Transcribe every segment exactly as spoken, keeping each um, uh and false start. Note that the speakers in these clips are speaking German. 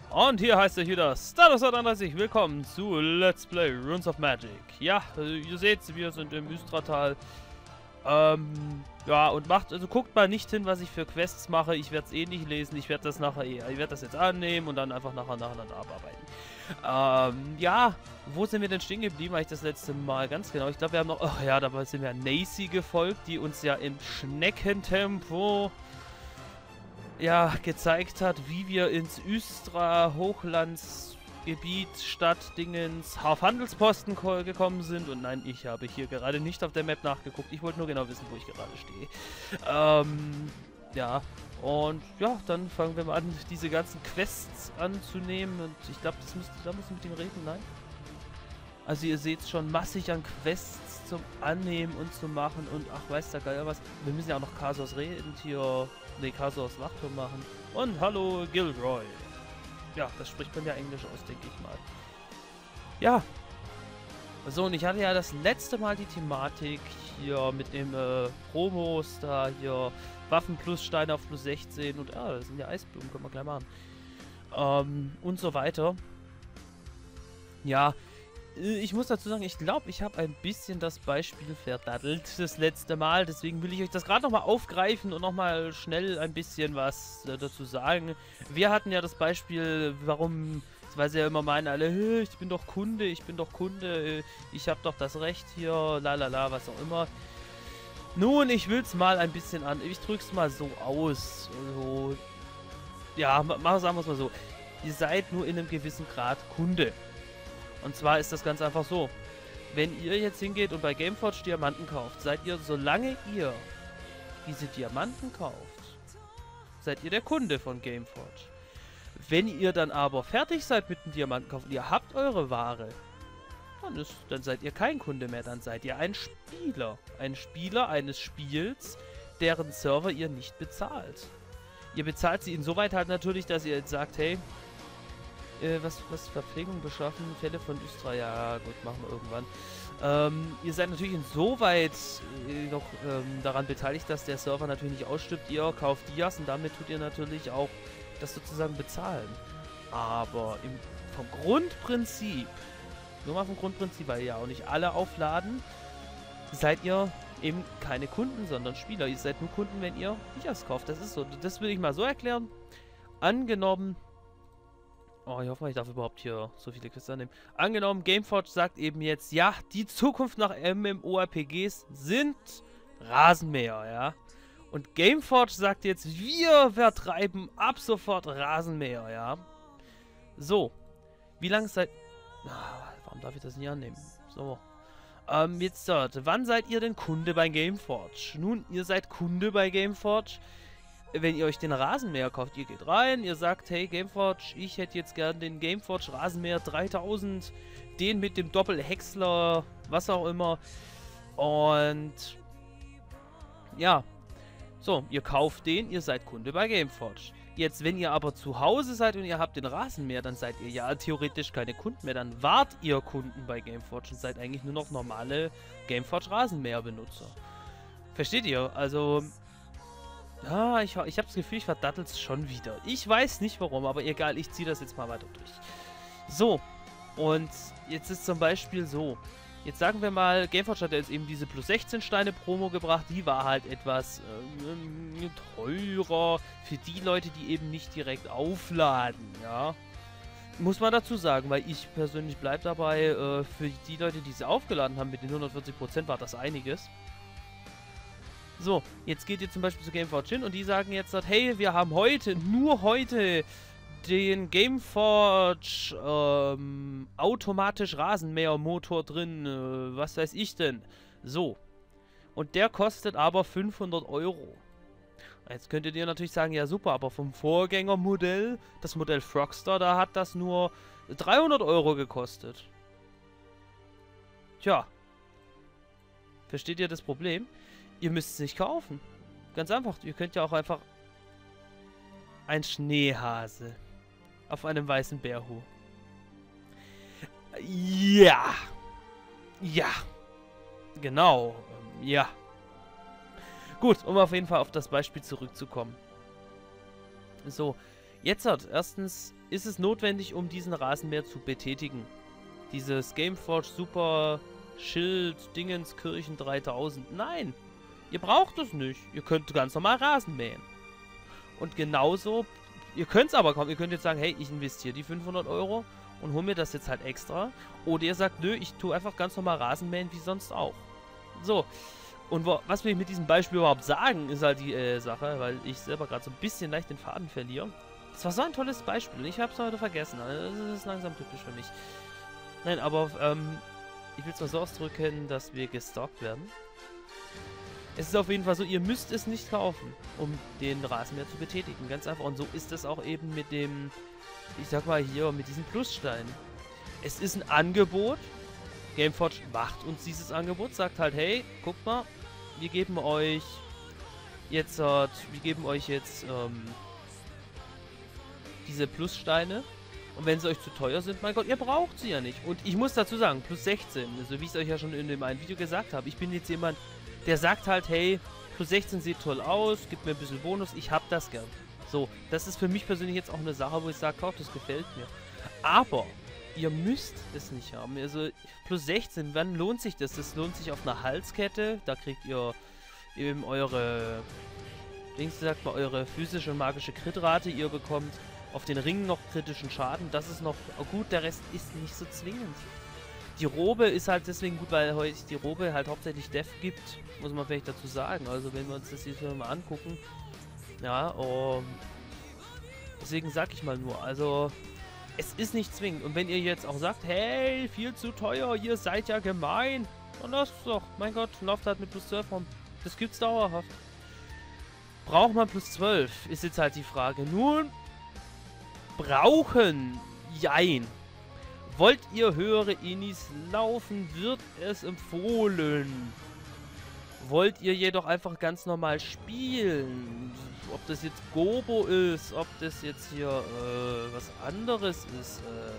Und hier heißt euch wieder Stardust einunddreißig. Willkommen zu Let's Play Runes of Magic. Ja, also ihr seht, wir sind im Ystratal. Ähm, ja, und macht, also guckt mal nicht hin, was ich für Quests mache. Ich werde es eh nicht lesen. Ich werde das nachher eh, ich werde das jetzt annehmen und dann einfach nachher nacheinander abarbeiten. Ähm, ja, wo sind wir denn stehen geblieben? Eigentlich das letzte Mal ganz genau. Ich glaube, wir haben noch, ach ja, dabei sind wir Nacy gefolgt, die uns ja im Schneckentempo ja, gezeigt hat, wie wir ins Ystra Hochlandsgebiet Stadt Dingens auf Handelsposten gekommen sind. Und nein, ich habe hier gerade nicht auf der Map nachgeguckt. Ich wollte nur genau wissen, wo ich gerade stehe. Ähm, ja. Und ja, dann fangen wir mal an, diese ganzen Quests anzunehmen. Und ich glaube, das müsste, da muss ich mit ihm reden, nein? Also ihr seht schon massig an Quests zum Annehmen und zu machen und ach, weiß der Geier was. Wir müssen ja auch noch Kasos reden hier. Ne, Kasos Wachturm machen. Und hallo Gilroy. Ja, das spricht man ja Englisch aus, denke ich mal. Ja. So, und ich hatte ja das letzte Mal die Thematik hier mit dem äh, Promos da hier. Waffen plus Steine auf plus sechzehn und ah, das sind ja Eisblumen, können wir gleich machen. Ähm, und so weiter. Ja. Ich muss dazu sagen, ich glaube, ich habe ein bisschen das Beispiel verdattelt das letzte Mal. Deswegen will ich euch das gerade nochmal aufgreifen und nochmal schnell ein bisschen was äh, dazu sagen. Wir hatten ja das Beispiel, warum, weil sie ja immer meinen alle, ich bin doch Kunde, ich bin doch Kunde, ich habe doch das Recht hier, lalala, was auch immer. Nun, ich will es mal ein bisschen an, ich drücke es mal so aus. So, ja, sagen wir es mal so. Ihr seid nur in einem gewissen Grad Kunde. Und zwar ist das ganz einfach so. Wenn ihr jetzt hingeht und bei Gameforge Diamanten kauft, seid ihr, solange ihr diese Diamanten kauft, seid ihr der Kunde von Gameforge. Wenn ihr dann aber fertig seid mit dem Diamantenkauf und ihr habt eure Ware, dann, ist, dann seid ihr kein Kunde mehr, dann seid ihr ein Spieler. Ein Spieler eines Spiels, deren Server ihr nicht bezahlt. Ihr bezahlt sie insoweit halt natürlich, dass ihr jetzt sagt, hey, Äh, was, was Verpflegung beschaffen, Fälle von Ystra, ja gut, machen wir irgendwann. Ähm, ihr seid natürlich insoweit äh, noch ähm, daran beteiligt, dass der Server natürlich nicht ausstirbt. Ihr kauft Dias und damit tut ihr natürlich auch das sozusagen bezahlen. Aber im, vom Grundprinzip, nur mal vom Grundprinzip, weil ja auch nicht alle aufladen, seid ihr eben keine Kunden, sondern Spieler. Ihr seid nur Kunden, wenn ihr Dias kauft. Das ist so. Das will ich mal so erklären. Angenommen, oh, ich hoffe, ich darf überhaupt hier so viele Quests annehmen. Angenommen, Gameforge sagt eben jetzt, ja, die Zukunft nach MMORPGs sind Rasenmäher, ja. Und Gameforge sagt jetzt, wir vertreiben ab sofort Rasenmäher, ja. So. Wie lange seid... Ah, warum darf ich das nicht annehmen? So. Ähm, jetzt dort. Wann seid ihr denn Kunde bei Gameforge? Nun, ihr seid Kunde bei Gameforge, wenn ihr euch den Rasenmäher kauft. Ihr geht rein, ihr sagt, hey Gameforge, ich hätte jetzt gern den Gameforge Rasenmäher dreitausend, den mit dem Doppelhäcksler, was auch immer. Und ja, so, ihr kauft den, ihr seid Kunde bei Gameforge. Jetzt, wenn ihr aber zu Hause seid und ihr habt den Rasenmäher, dann seid ihr ja theoretisch keine Kunden mehr. Dann wart ihr Kunden bei Gameforge und seid eigentlich nur noch normale Gameforge Rasenmäher-Benutzer. Versteht ihr? Also... Ah, ich, ich habe das Gefühl, ich verdattel es schon wieder. Ich weiß nicht warum, aber egal, ich ziehe das jetzt mal weiter durch. So, und jetzt ist zum Beispiel so. Jetzt sagen wir mal, Gameforge hat jetzt eben diese plus sechzehn Steine Promo gebracht. Die war halt etwas ähm, teurer für die Leute, die eben nicht direkt aufladen, ja. Muss man dazu sagen, weil ich persönlich bleibe dabei, äh, für die Leute, die sie aufgeladen haben mit den hundertvierzig Prozent, war das einiges. So, jetzt geht ihr zum Beispiel zu Gameforge hin und die sagen jetzt, hey, wir haben heute, nur heute, den Gameforge ähm, automatisch Rasenmähermotor drin, äh, was weiß ich denn. So, und der kostet aber fünfhundert Euro. Jetzt könntet ihr natürlich sagen, ja super, aber vom Vorgängermodell, das Modell Frogstar, da hat das nur dreihundert Euro gekostet. Tja, versteht ihr das Problem? Ihr müsst es nicht kaufen. Ganz einfach. Ihr könnt ja auch einfach ein Schneehase auf einem weißen Bärhu. Ja. Ja. Genau. Ja. Gut, um auf jeden Fall auf das Beispiel zurückzukommen. So. Jetzt hat, erstens ist es notwendig, um diesen Rasenmäher zu betätigen. Dieses Gameforge Super Schild Dingenskirchen dreitausend. Nein, ihr braucht es nicht. Ihr könnt ganz normal Rasen mähen. Und genauso, ihr könnt es aber kaum. Ihr könnt jetzt sagen, hey, ich investiere die fünfhundert Euro und hole mir das jetzt halt extra. Oder ihr sagt, nö, ich tue einfach ganz normal Rasen mähen wie sonst auch. So. Und wo, was will ich mit diesem Beispiel überhaupt sagen, ist halt die äh, Sache, weil ich selber gerade so ein bisschen leicht den Faden verliere. Das war so ein tolles Beispiel. Ich habe es heute vergessen. Also das ist langsam typisch für mich. Nein, aber ähm, ich will es mal so ausdrücken, dass wir gestalkt werden. Es ist auf jeden Fall so, ihr müsst es nicht kaufen, um den Rasenmäher zu betätigen. Ganz einfach. Und so ist es auch eben mit dem, ich sag mal hier, mit diesen Plussteinen. Es ist ein Angebot. Gameforge macht uns dieses Angebot, sagt halt, hey, guckt mal, wir geben euch jetzt, äh, wir geben euch jetzt ähm, diese Plussteine. Und wenn sie euch zu teuer sind, mein Gott, ihr braucht sie ja nicht. Und ich muss dazu sagen, plus sechzehn, also wie ich es euch ja schon in dem einen Video gesagt habe, ich bin jetzt jemand, der sagt halt, hey, plus sechzehn sieht toll aus, gibt mir ein bisschen Bonus, ich hab das gern. So, das ist für mich persönlich jetzt auch eine Sache, wo ich sage, oh, das gefällt mir. Aber ihr müsst es nicht haben. Also plus sechzehn, wann lohnt sich das? Das lohnt sich auf einer Halskette, da kriegt ihr eben eure, Dings sagt mal, eure physische und magische Kritrate, ihr bekommt auf den Ringen noch kritischen Schaden, das ist noch gut, der Rest ist nicht so zwingend. Die Robe ist halt deswegen gut, weil heute die Robe halt hauptsächlich Def gibt, muss man vielleicht dazu sagen. Also wenn wir uns das hier mal angucken, ja, um, deswegen sag ich mal nur, also es ist nicht zwingend. Und wenn ihr jetzt auch sagt, hey, viel zu teuer, ihr seid ja gemein, dann lasst es doch, mein Gott, lauft halt mit plus zwölf rum, das gibt's dauerhaft. Braucht man plus zwölf, ist jetzt halt die Frage. Nun, brauchen, jein. Wollt ihr höhere Inis laufen, wird es empfohlen. Wollt ihr jedoch einfach ganz normal spielen, ob das jetzt Gobo ist, ob das jetzt hier äh, was anderes ist,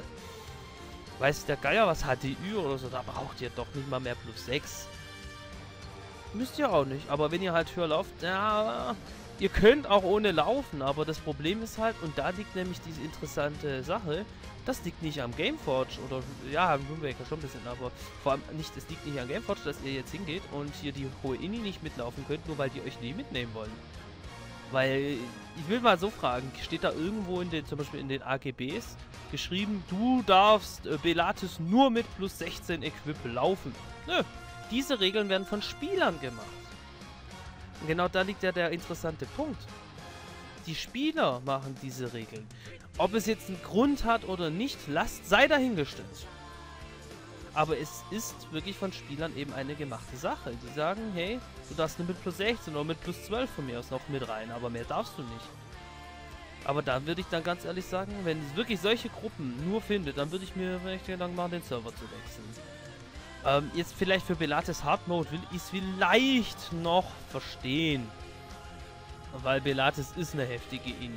äh, weiß der Geier was, H D Ü oder so, da braucht ihr doch nicht mal mehr plus sechs. Müsst ihr auch nicht, aber wenn ihr halt höher lauft, ja, ihr könnt auch ohne laufen, aber das Problem ist halt, und da liegt nämlich diese interessante Sache, das liegt nicht am Gameforge, oder, ja, am Runewaker schon ein bisschen, aber vor allem nicht, es liegt nicht am Gameforge, dass ihr jetzt hingeht und hier die hohe Ini nicht mitlaufen könnt, nur weil die euch nie mitnehmen wollen. Weil, ich will mal so fragen, steht da irgendwo in den, zum Beispiel in den A G Bs, geschrieben, du darfst äh, Belatis nur mit plus sechzehn Equip laufen. Nö, diese Regeln werden von Spielern gemacht. Und genau da liegt ja der interessante Punkt. Die Spieler machen diese Regeln. Ob es jetzt einen Grund hat oder nicht, lasst, sei dahingestellt. Aber es ist wirklich von Spielern eben eine gemachte Sache. Die sagen, hey, du darfst nur mit plus sechzehn oder mit plus zwölf von mir aus noch mit rein, aber mehr darfst du nicht. Aber da würde ich dann ganz ehrlich sagen, wenn es wirklich solche Gruppen nur findet, dann würde ich mir vielleicht Gedanken machen, den Server zu wechseln. Ähm, jetzt vielleicht für Belatis Hard Mode will ich es vielleicht noch verstehen. Weil Belatis ist eine heftige Ini.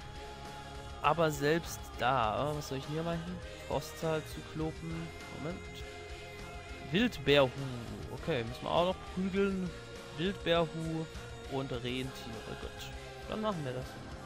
Aber selbst da, was soll ich hier machen? Frostzahl zu kloppen. Moment. Wildbärhu. Okay, müssen wir auch noch prügeln. Wildbärhu und Rentiere. Gut, dann machen wir das.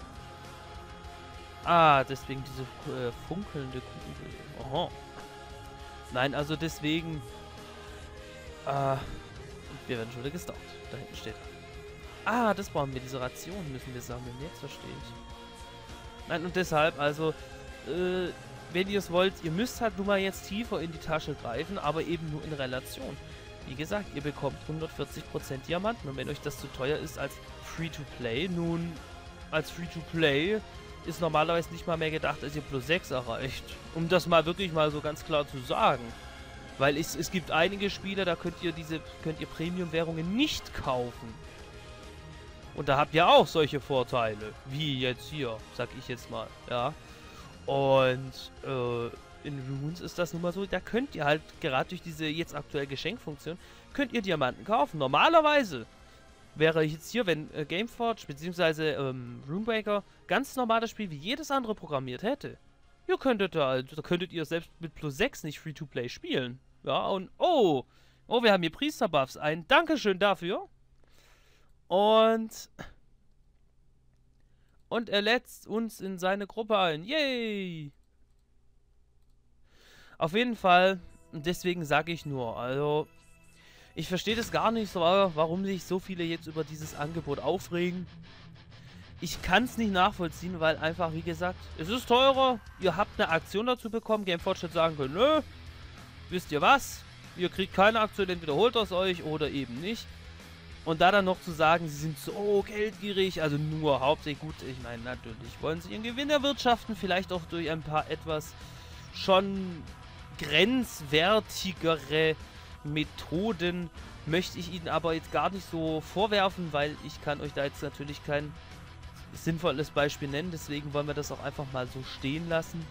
Ah, deswegen diese äh, funkelnde Kugel. Aha. Nein, also deswegen... Ah, wir werden schon wieder gestalkt. Da hinten steht er. Ah, das brauchen wir. Diese Ration müssen wir sammeln. Jetzt verstehe ich. Nein, und deshalb, also, äh, wenn ihr es wollt, ihr müsst halt nun mal jetzt tiefer in die Tasche greifen, aber eben nur in Relation. Wie gesagt, ihr bekommt hundertvierzig Prozent Diamanten und wenn euch das zu teuer ist als Free-to-Play, nun, als Free-to-Play ist normalerweise nicht mal mehr gedacht, als ihr plus sechs erreicht. Um das mal wirklich mal so ganz klar zu sagen. Weil es, es gibt einige Spiele, da könnt ihr diese, könnt ihr Premium-Währungen nicht kaufen. Und da habt ihr auch solche Vorteile, wie jetzt hier, sag ich jetzt mal, ja. Und äh, in Runes ist das nun mal so, da könnt ihr halt, gerade durch diese jetzt aktuelle Geschenkfunktion, könnt ihr Diamanten kaufen. Normalerweise wäre jetzt hier, wenn äh, Gameforge bzw. Ähm, Runebreaker ganz normal das Spiel wie jedes andere programmiert hätte. Ihr könntet da, da könntet ihr selbst mit plus sechs nicht Free-to-Play spielen. Ja, und oh, oh, wir haben hier Priester-Buffs ein. Dankeschön dafür. Und Und er lädt uns in seine Gruppe ein. Yay! Auf jeden Fall, deswegen sage ich nur, also, ich verstehe das gar nicht so, warum sich so viele jetzt über dieses Angebot aufregen. Ich kann es nicht nachvollziehen, weil einfach, wie gesagt, es ist teurer. Ihr habt eine Aktion dazu bekommen. Gameforge hätte sagen können, nö, wisst ihr was? Ihr kriegt keine Aktion, entweder holt es euch oder eben nicht. Und da dann noch zu sagen, sie sind so geldgierig, also nur hauptsächlich gut, ich meine, natürlich wollen sie ihren Gewinn erwirtschaften, vielleicht auch durch ein paar etwas schon grenzwertigere Methoden, möchte ich ihnen aber jetzt gar nicht so vorwerfen, weil ich kann euch da jetzt natürlich kein sinnvolles Beispiel nennen, deswegen wollen wir das auch einfach mal so stehen lassen.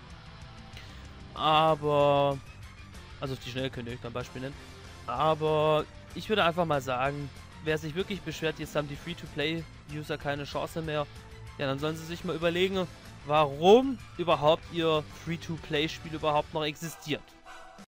Aber, also auf die Schnelle könnt ihr euch kein Beispiel nennen, aber ich würde einfach mal sagen, wer sich wirklich beschwert, jetzt haben die Free-to-Play-User keine Chance mehr, ja, dann sollen sie sich mal überlegen, warum überhaupt ihr Free-to-Play-Spiel überhaupt noch existiert.